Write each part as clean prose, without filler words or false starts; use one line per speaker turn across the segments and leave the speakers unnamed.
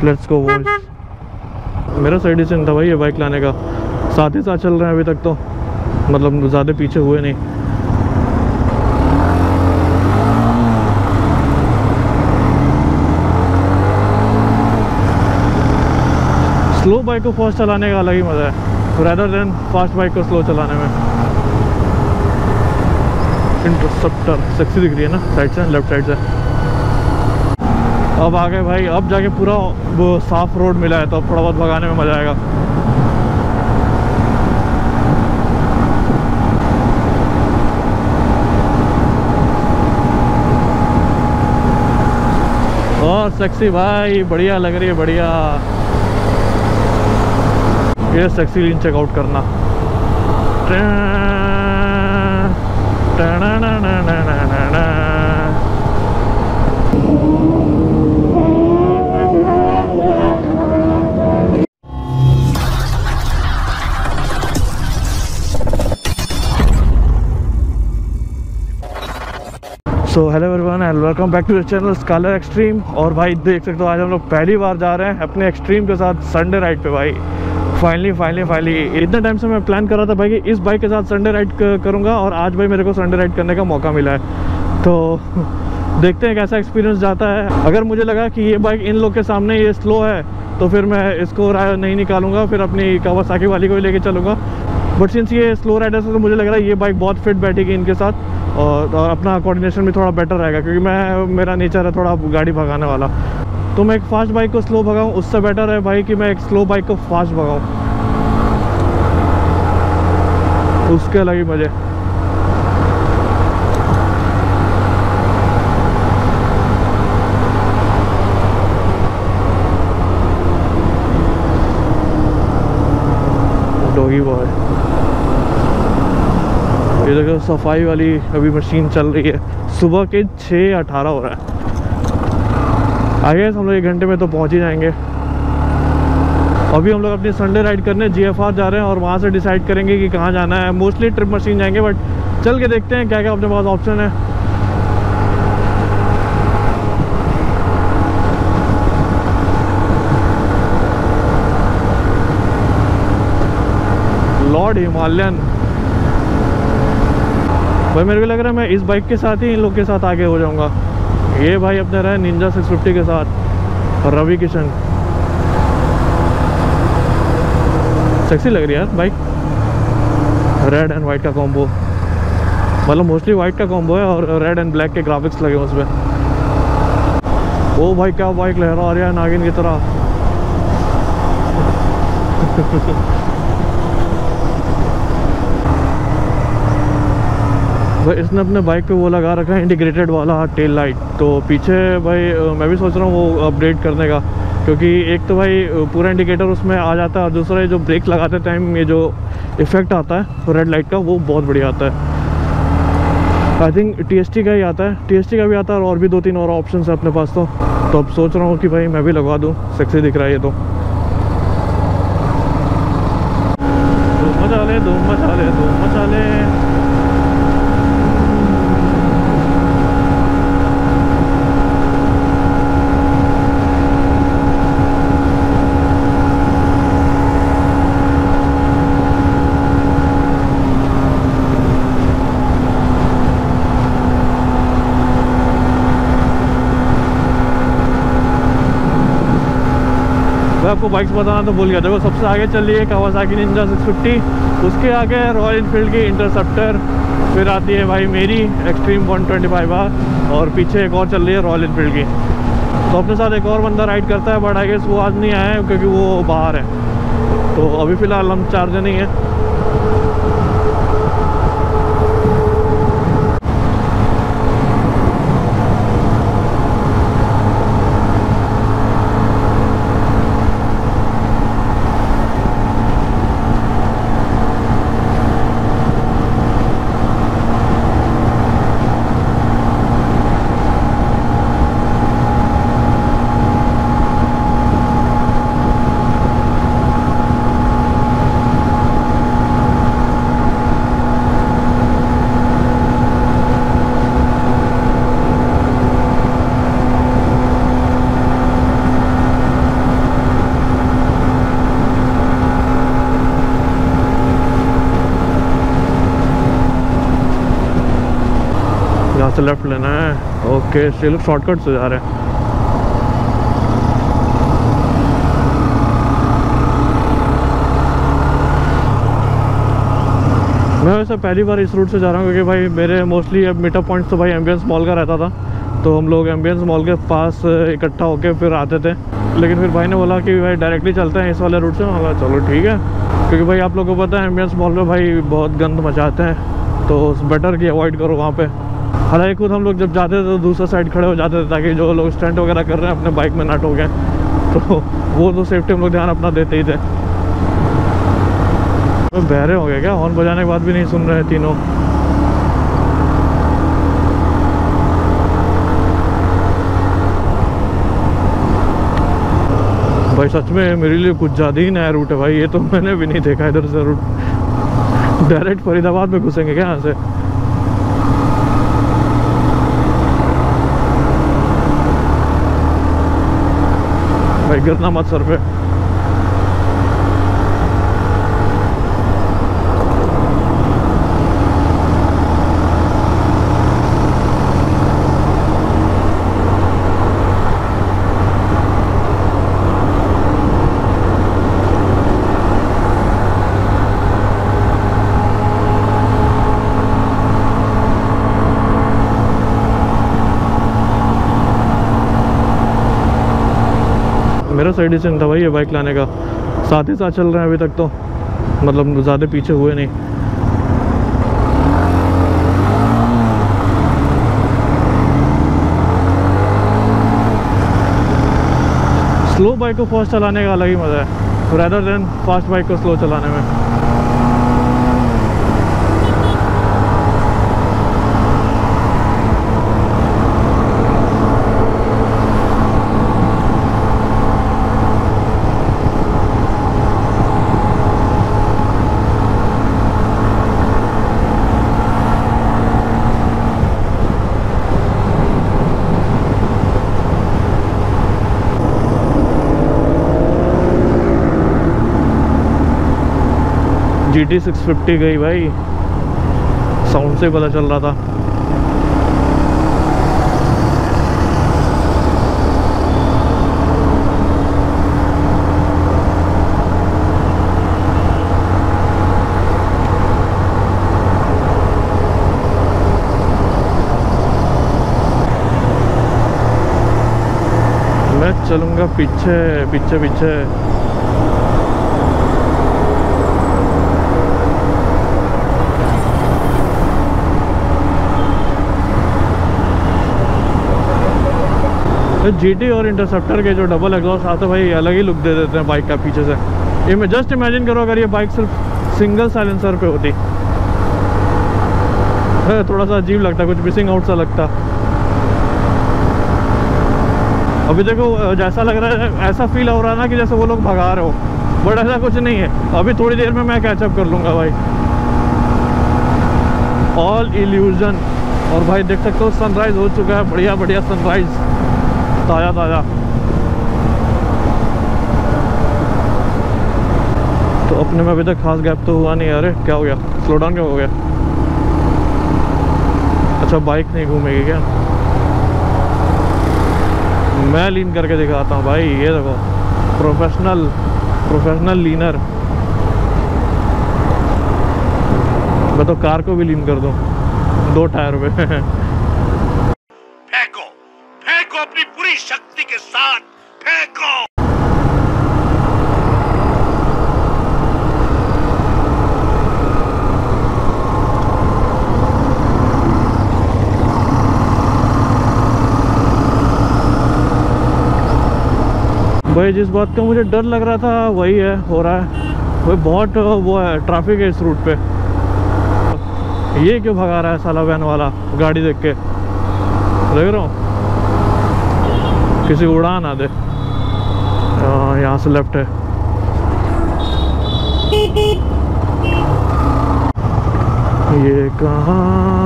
Let's go walls. मेरा सही decision था भाई ये बाइक लाने का, साथ ही साथ चल रहे हैं अभी तक तो, मतलब ज़्यादा पीछे हुए नहीं। स्लो बाइक को फास्ट चलाने का अलग ही मज़ा है, रेदर देन फास्ट बाइक को स्लो चलाने में। इंटरसेप्टर सेक्सी दिख रही है ना साइड से, लेफ्ट साइड से। अब आ गए भाई, अब जाके पूरा वो साफ रोड मिला है तो अब थोड़ा बहुत भगाने में मज़ा आएगा। और सेक्सी भाई, बढ़िया लग रही है, बढ़िया। ये सेक्सी लीन चेकआउट करना। So hello everyone and welcome back to the channel Skylar Extreme. और भाई देख सकते हो आज हम लोग पहली बार जा रहे हैं अपने एक्सट्रीम के साथ संडे राइड पे भाई। फाइनली इतने टाइम से मैं प्लान कर रहा था भाई कि इस बाइक के साथ संडे राइड करूँगा, और आज भाई मेरे को संडे राइड करने का मौका मिला है। तो देखते हैं कैसा एक्सपीरियंस जाता है। अगर मुझे लगा कि ये बाइक इन लोग के सामने ये स्लो है तो फिर मैं इसको नहीं निकालूंगा, फिर अपनी कावासाकी वाली को ही लेके चलूँगा। बट सिंस ये स्लो राइडर्स है तो मुझे लग रहा है ये बाइक बहुत फिट बैठेगी इनके साथ, और अपना कोऑर्डिनेशन भी थोड़ा बेटर रहेगा, क्योंकि मेरा नेचर है थोड़ा गाड़ी भगाने वाला। तो मैं एक फास्ट बाइक को स्लो भगाऊँ उससे बेटर है भाई कि मैं एक स्लो बाइक को फास्ट भगाऊँ, उसके अलग ही मज़े। डॉगी बॉय, ये देखो सफाई वाली अभी मशीन चल रही है। सुबह के 6:18 हो रहा है। आगे हम लोग 1 घंटे में तो पहुंच ही जाएंगे। अभी हम लोग अपनी संडे राइड करने GFR जा रहे हैं और वहां से डिसाइड करेंगे कि कहाँ जाना है। मोस्टली ट्रिप मशीन जाएंगे, बट चल के देखते हैं क्या क्या अपने पास ऑप्शन है। लॉर्ड हिमालयन भाई, मेरे को लग रहा है मैं इस बाइक के साथ ही इन लोग के साथ आगे हो जाऊंगा। ये भाई अपने रहे निंजा 650 के साथ, रवि किशन। सेक्सी लग रही है यार बाइक, रेड एंड वाइट का कॉम्बो, मतलब मोस्टली वाइट का कॉम्बो है और रेड एंड ब्लैक के ग्राफिक्स लगे उसमें। ओ भाई क्या बाइक लहरा रहा है नागिन की तरह। भाई इसने अपने बाइक पे वो लगा रखा है इंटीग्रेटेड वाला टेल लाइट, तो पीछे भाई मैं भी सोच रहा हूँ वो अपडेट करने का, क्योंकि एक तो भाई पूरा इंडिकेटर उसमें आ जाता है और दूसरा ये जो ब्रेक लगाते टाइम ये जो इफेक्ट आता है रेड लाइट का वो बहुत बढ़िया आता है। आई थिंक TST का ही आता है, TST का भी आता है और भी 2-3 और ऑप्शन है अपने पास। तो अब सोच रहा हूँ कि भाई मैं भी लगवा दूँ, सेक्सी दिख रहा है ये तो। धूम मचा ले। मैं आपको बाइक्स बताना तो भूल गया। देखो सबसे आगे चल रही है कावासाकी निंजा 650, उसके आगे रॉयल एनफील्ड की इंटरसेप्टर, फिर आती है भाई मेरी एक्सट्रीम 125R, और पीछे एक और चल रही है रॉयल एनफील्ड की। तो अपने साथ एक और बंदा राइड करता है, बट आई गेस वो आज नहीं आया है क्योंकि वो बाहर है। तो अभी फ़िलहाल हम 4 जने ही हैं। से लेफ्ट लेना है। ओके, ये लोग शॉर्टकट से जा रहे हैं। मैं वैसे पहली बार इस रूट से जा रहा हूँ क्योंकि भाई मेरे मोस्टली अब मीटअप पॉइंट्स तो भाई एम्बियंस मॉल का रहता था, तो हम लोग एम्बियंस मॉल के पास इकट्ठा होकर फिर आते थे। लेकिन फिर भाई ने बोला कि भाई डायरेक्टली चलते हैं इस वाले रूट से। मैं बोला चलो ठीक है, क्योंकि भाई आप लोगों को पता है एम्बियंस मॉल में भाई बहुत गंद मचाते हैं, तो बेटर कि अवॉइड करो वहाँ पे। हालांकि खुद हम लोग जब जाते थे तो दूसरा साइड खड़े हो जाते थे ताकि जो लोग स्टंट वगैरह कर रहे हैं अपने बाइक में ना ठोकें, तो वो तो सेफ्टी हम लोग ध्यान अपना देते ही थे। तो बहरे हो गए क्या? हॉर्न बजाने के बाद भी नहीं सुन रहे हैं तीनों। भाई सच में मेरे लिए कुछ ज़्यादा ही नया रूट है भाई, ये तो मैंने भी नहीं देखा इधर से रूट। डायरेक्ट फरीदाबाद में घुसेंगे क्या यहाँ से? भाई गिरना मत सर पे। मेरा सही डिसीजन था भाई ये बाइक लाने का। साथ ही साथ चल रहे हैं अभी तक तो, मतलब ज़्यादा पीछे हुए नहीं। स्लो बाइक को फास्ट चलाने का अलग ही मज़ा है, रेदर देन फास्ट बाइक को स्लो चलाने में। GT 650 गई भाई, साउंड से पता चल रहा था। मैं चलूंगा पीछे पीछे पीछे। GT और इंटरसेप्टर के जो डबल एग्जॉस्ट आते हैं भाई अलग ही लुक दे देते हैं बाइक का पीछे से। ये मैं जस्ट इमेजिन करो अगर ये बाइक सिर्फ सिंगल साइलेंसर पे होती, थोड़ा सा अजीब लगता, कुछ मिसिंग आउट सा लगता। अभी देखो जैसा लग रहा है, ऐसा फील हो रहा है ना कि जैसे वो लोग भगा रहे हो, बट ऐसा कुछ नहीं है। अभी थोड़ी देर में मैं कैचअप कर लूँगा भाई। All illusion. और भाई देख सकते हो सनराइज हो चुका है, बढ़िया बढ़िया सनराइज, ताज़ा ताज़ा। तो अपने में अभी तक खास गैप तो हुआ नहीं। अरे क्या हो गया? स्लो डाउन क्यों हो गया? अच्छा बाइक नहीं घूमेगी क्या? मैं लीन करके दिखाता हूँ भाई, ये देखो प्रोफेशनल लीनर। मैं तो कार को भी लीन कर दूँ 2 टायर पे।
फेंको फेंको अपनी पूरी शक्ति के साथ फेंको।
भाई जिस बात का मुझे डर लग रहा था वही है, हो रहा है। भाई बहुत वो है, ट्रैफिक है इस रूट पे। ये क्यों भगा रहा है साला वैन वाला गाड़ी देख के? देख रहा हूँ किसी उड़ा ना दे। यहाँ से लेफ्ट है। ये कहाँ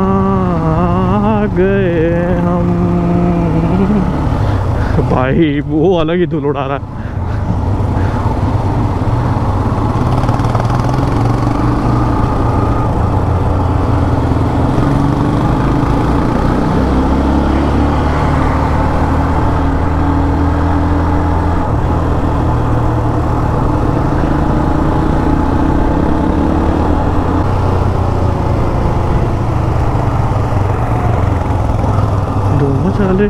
गए हम? भाई वो अलग ही धूल उड़ा रहा है। वाले।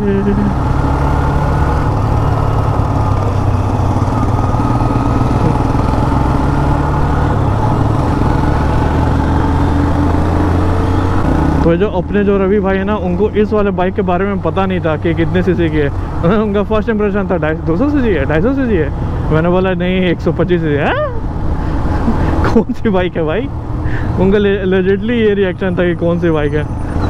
तो जो अपने जो रवि भाई है ना, उनको इस वाले बाइक के बारे में पता नहीं था कि कितने सीसी की है। उनका फर्स्ट इंप्रेशन था 200 सीसी है, 250 सीसी है। मैंने बोला नहीं 125 सीसी है। कौन सी बाइक है भाई? उनका लेजिटली ये रिएक्शन था कि कौन सी बाइक है।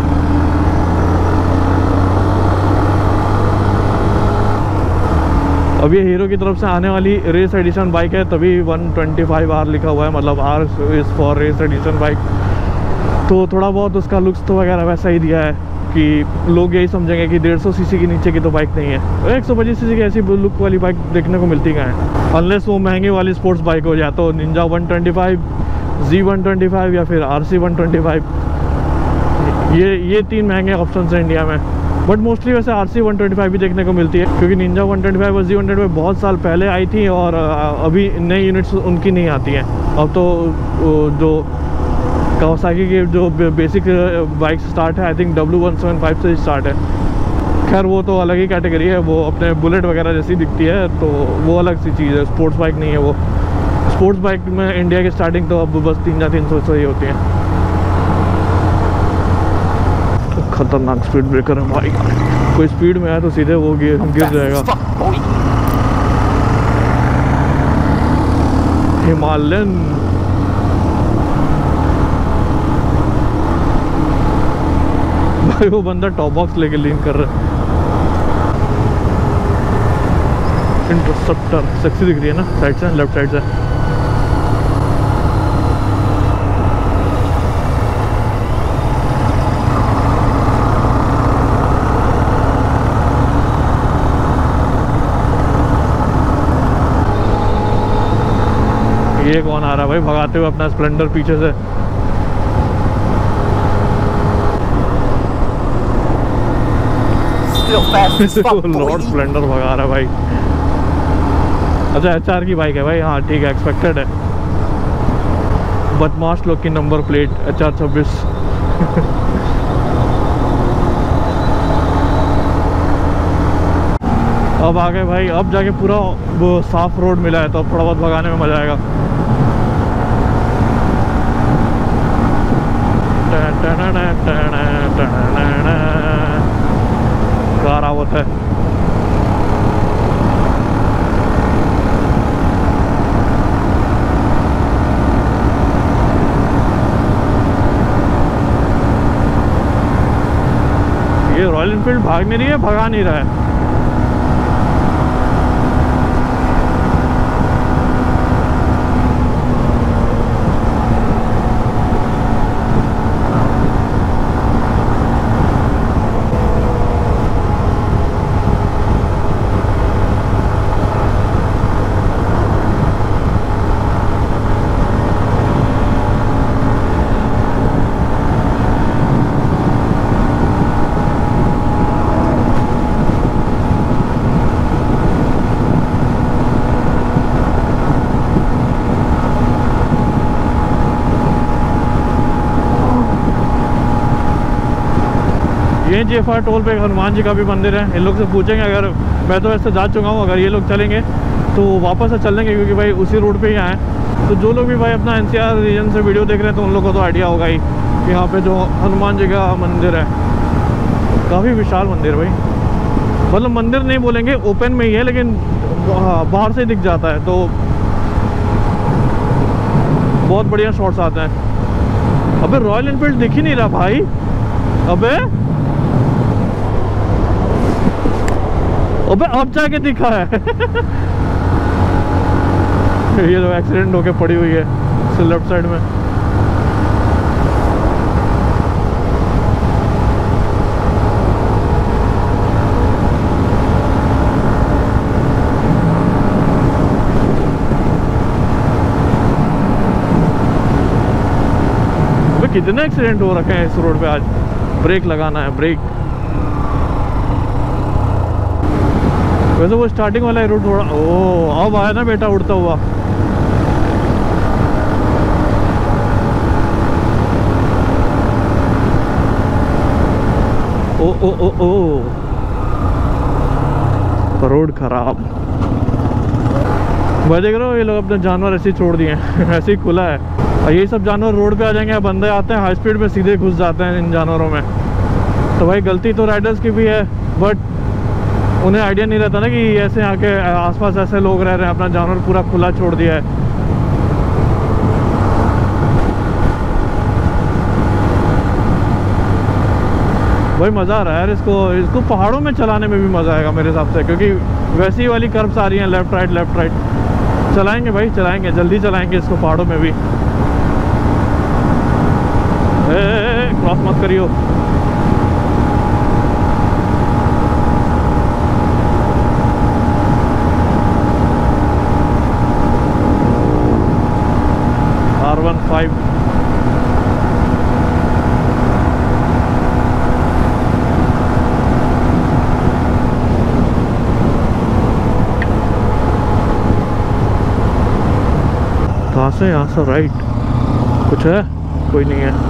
अब ये हीरो की तरफ से आने वाली रेस एडिशन बाइक है, तभी 125R लिखा हुआ है, मतलब R is for race edition bike. तो थोड़ा बहुत उसका लुक्स तो वगैरह वैसा ही दिया है कि लोग यही समझेंगे कि 150 सीसी के नीचे की तो बाइक नहीं है। 125 सीसी की ऐसी लुक वाली बाइक देखने को मिलती कहाँ है, अनलेस वो महंगी वाली स्पोर्ट्स बाइक हो, या तो निंजा 125, Z125 या फिर RC 125। ये 3 महंगे ऑप्शन हैं इंडिया में। बट मोस्टली वैसे RC 125 भी देखने को मिलती है, क्योंकि निंजा 125 और Z125 बहुत साल पहले आई थी और अभी नई यूनिट्स उनकी नहीं आती हैं। अब तो जो कावासाकी की जो बेसिक बाइक स्टार्ट है, आई थिंक W175 से स्टार्ट है। खैर वो तो अलग ही कैटेगरी है, वो अपने बुलेट वगैरह जैसी दिखती है, तो वो अलग सी चीज़ है, स्पोर्ट्स बाइक नहीं है वो। स्पोर्ट्स बाइक में इंडिया की स्टार्टिंग तो अब बस 300 से ही होती है। तो खतरनाक स्पीड ब्रेकर है भाई, कोई स्पीड में आया तो सीधे वो गिर जाएगा। हिमालयन भाई, वो बंदा टॉप बॉक्स लेके लीन कर रहा है। इंटरसेप्टर सेक्सी दिख रही है ना, साइड से, लेफ्ट साइड से। ये कौन आ रहा है भाई भगाते हुए अपना स्प्लेंडर पीछे से? लॉर्ड स्प्लेंडर भगा रहा है भाई। अच्छा HR की बाइक है भाई, हाँ ठीक है, एक्सपेक्टेड है। बदमाश लोग की नंबर प्लेट HR 26। अब आ गए भाई, अब जाके पूरा वो साफ रोड मिला है, तो अब थोड़ा बहुत भगाने में मजा आएगा। कार आवत है। ये रॉयल एनफील्ड भाग नहीं रही है, भगा नहीं रहा है। ये JFR टोल पे हनुमान जी का भी मंदिर है। इन लोग से पूछेंगे, अगर मैं तो वैसे जा चुका हूँ, अगर ये लोग चलेंगे तो वापस से चलेंगे, क्योंकि भाई उसी रोड पे ही आए। तो जो लोग भी भाई अपना NCR रीजन से वीडियो देख रहे हैं, तो उन लोगों को तो आइडिया होगा ही कि यहाँ पे जो हनुमान जी का मंदिर है, काफ़ी विशाल मंदिर भाई। मतलब मंदिर नहीं बोलेंगे, ओपन में ही है, लेकिन बाहर से दिख जाता है, तो बहुत बढ़िया शॉट्स आते हैं। अबे रॉयल एनफील्ड दिख ही नहीं रहा भाई। अबे अब जाके दिखा है। ये जो एक्सीडेंट होके पड़ी हुई है लेफ्ट साइड में। कितने एक्सीडेंट हो रखे हैं इस रोड पे आज। ब्रेक लगाना है, ब्रेक। वैसे वो स्टार्टिंग वाला रूट थोड़ा, ओ अब आया ना बेटा उड़ता हुआ। ओ ओ ओ ओ रोड खराब। भाई देख रहे हो ये लोग अपने जानवर ऐसे ही छोड़ दिए हैं ऐसे ही खुला है, और ये सब जानवर रोड पे आ जाएंगे, बंदे आते हैं हाई स्पीड में सीधे घुस जाते हैं इन जानवरों में। तो भाई गलती तो राइडर्स की भी है, बट उन्हें आइडिया नहीं रहता ना कि ऐसे आके आसपास ऐसे लोग रह रहे हैं, अपना जानवर पूरा खुला छोड़ दिया है। भाई मज़ा आ रहा है यार, इसको पहाड़ों में चलाने में भी मज़ा आएगा मेरे हिसाब से, क्योंकि वैसी वाली कर्व्स आ रही हैं, लेफ्ट राइट चलाएंगे भाई, चलाएंगे, जल्दी चलाएंगे इसको पहाड़ों में भी। क्रॉस मत करियो। R15 कहाँ से? यहाँ से राइट। कुछ है? कोई नहीं है।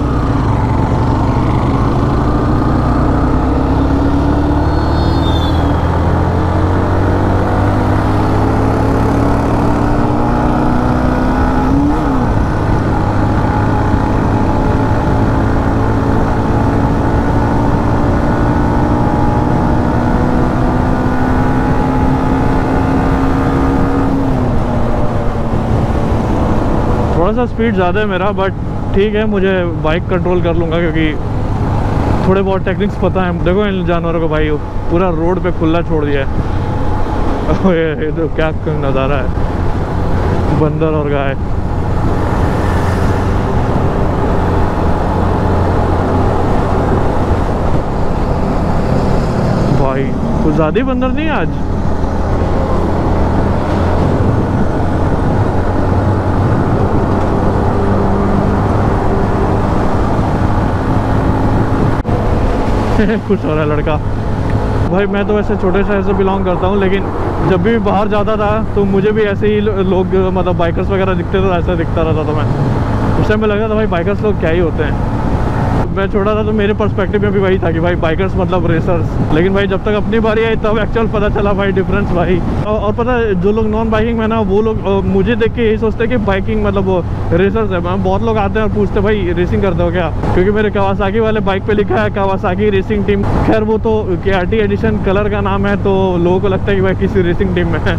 थोड़ा सा स्पीड ज़्यादा है मेरा, बट ठीक है, मुझे बाइक कंट्रोल कर लूँगा, क्योंकि थोड़े बहुत टेक्निक्स पता है। देखो इन जानवरों को भाई पूरा रोड पे खुला छोड़ दिया है ये तो क्या नज़ारा है, बंदर और गाय। भाई कुछ ज़्यादा ही बंदर नहीं आज। खुश हो रहा है लड़का। भाई मैं तो वैसे छोटे शहर से बिलोंग करता हूँ, लेकिन जब भी बाहर जाता था तो मुझे भी ऐसे ही लोग मतलब बाइकर्स वगैरह दिखते थे, ऐसा दिखता रहता था। मैं उस टाइम में लगा था भाई बाइकर्स लोग क्या ही होते हैं। मैं छोटा था तो मेरे पर्सपेक्टिव में भी वही था कि भाई बाइकर्स मतलब रेसर्स, लेकिन भाई जब तक अपनी बारी आई तब एक्चुअल पता चला भाई डिफरेंस भाई। और पता है जो लोग नॉन बाइकिंग में ना, वो लोग मुझे देख के यही सोचते हैं कि बाइकिंग मतलब वो रेसर्स है। बहुत लोग आते हैं और पूछते भाई रेसिंग करते हो क्या, क्योंकि मेरे कावासाकी वाले बाइक पे लिखा है कावासाकी रेसिंग टीम। खैर वो तो KRT एडिशन कलर का नाम है, तो लोगों को लगता है कि भाई किसी रेसिंग टीम में है।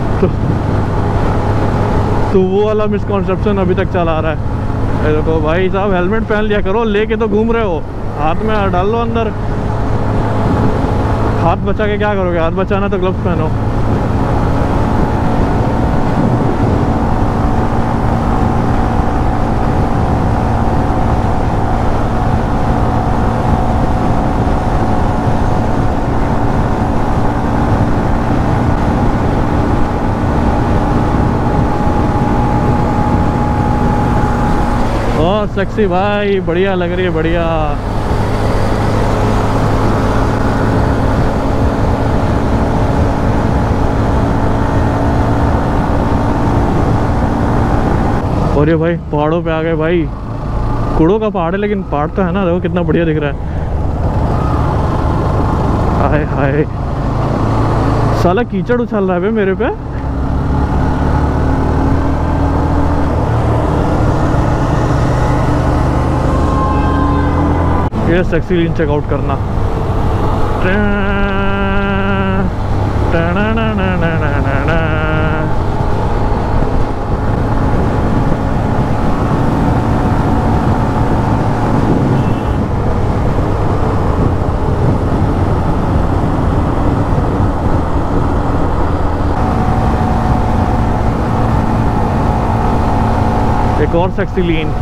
तो वो वाला मिसकॉन्सेप्शन अभी तक चला आ रहा है। देखो भाई साहब हेलमेट पहन लिया करो, लेके तो घूम रहे हो, हाथ में डाल लो अंदर। हाथ बचा के क्या करोगे? हाथ बचाना तो ग्लव्स पहनो। बहुत सेक्सी भाई, बढ़िया लग रही है, बढ़िया। और ये भाई पहाड़ों पे आ गए भाई। कूड़ों का पहाड़ है, लेकिन पहाड़ तो है ना, देखो कितना बढ़िया दिख रहा है। हाय हाय, साला कीचड़ उछल रहा है बे मेरे पे। ये सेक्सी लीन चेकआउट करना। एक और सेक्सी लीन।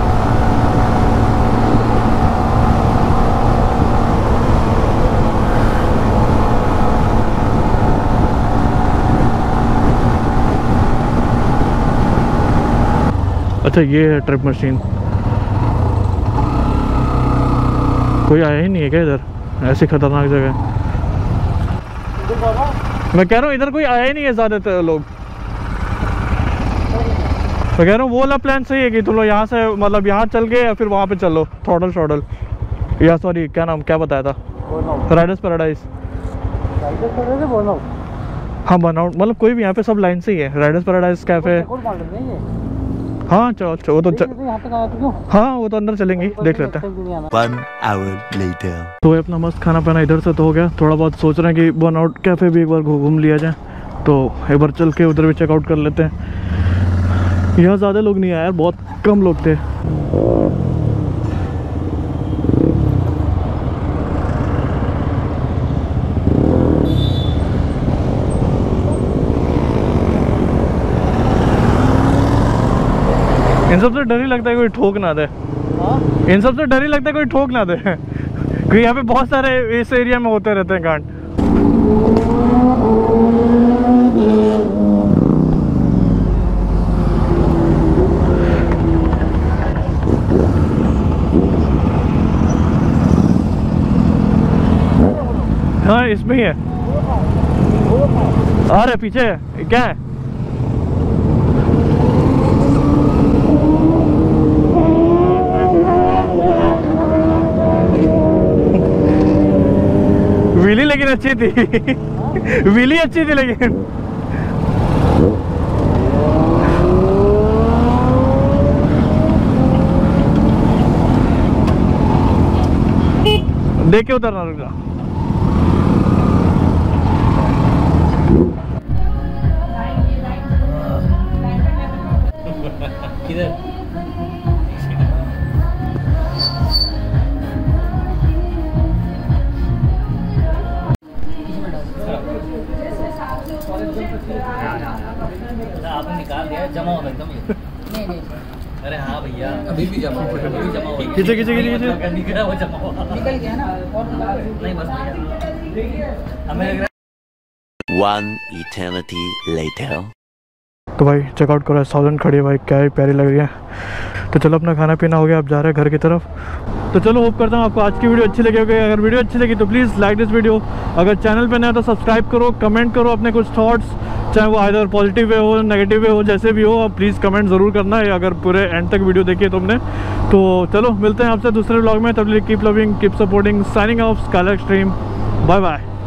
अच्छा ये है ट्रिप मशीन। कोई आया ही नहीं है क्या इधर? ऐसी खतरनाक जगह। मैं कह रहा हूँ इधर कोई आया ही नहीं है ज़्यादातर लोग। मैं कह रहा हूँ वो वाला प्लान सही है कि तुम लोग यहाँ से मतलब यहाँ चल के या फिर वहाँ पे चलो थ्रॉटल शॉटल, या सॉरी क्या नाम क्या बताया था? Riders paradise. हाँ बर्नआउट मतलब कोई भी यहाँ पे सब लाइन से ही है, राइडर्स पैराडाइज कैफे। हाँ चलो वो तो हाँ वो तो अंदर चलेंगे, देख लेते हैं।
1 hour later.
तो अपना मस्त खाना पीना इधर से तो हो गया, थोड़ा बहुत सोच रहे हैं कि बर्नआउट कैफे भी एक बार घूम लिया जाए, तो एक बार चल के उधर भी चेकआउट कर लेते हैं। यहाँ ज़्यादा लोग नहीं आए यार, बहुत कम लोग थे। इन सबसे डर ही लगता है कोई ठोक ना दे। इन सबसे डर ही लगता है कोई ठोक ना दे क्योंकि यहाँ पे बहुत सारे इस एरिया में होते रहते हैं कांड। हाँ इसमें ही है। अरे पीछे है क्या है? विली लेकिन अच्छी थी विली अच्छी थी लेकिन। देख के उतरना, रुक जा।
आपने निकाल दिया, जमा हो एकदम ये। नहीं अरे हाँ भैया अभी भी जमा हो, अभी भी जमा हो।
खींचे खींचे खींचे
निकल गया, वो जमा हुआ, निकल गया ना। और नहीं बस भैया हमें
1 eternity later.
तो भाई चेकआउट करो, 1000 खड़ी है भाई, क्या ही प्यारी लग रही है। तो चलो अपना खाना पीना हो गया, अब जा रहे हैं घर की तरफ। तो चलो होप करता हूँ आपको आज की वीडियो अच्छी लगी होगी। अगर वीडियो अच्छी लगी तो प्लीज़ लाइक दिस वीडियो। अगर चैनल पे नया तो सब्सक्राइब करो, कमेंट करो अपने कुछ थॉट्स, चाहे वो आइदर पॉजिटिव वे हो नेगेटिव वे हो, जैसे भी हो आप प्लीज़ कमेंट ज़रूर करना है अगर पूरे एंड तक वीडियो देखी है तुमने। तो चलो मिलते हैं आपसे दूसरे व्लॉग में, तब keep loving keep supporting, signing off Skylar Extreme, bye bye.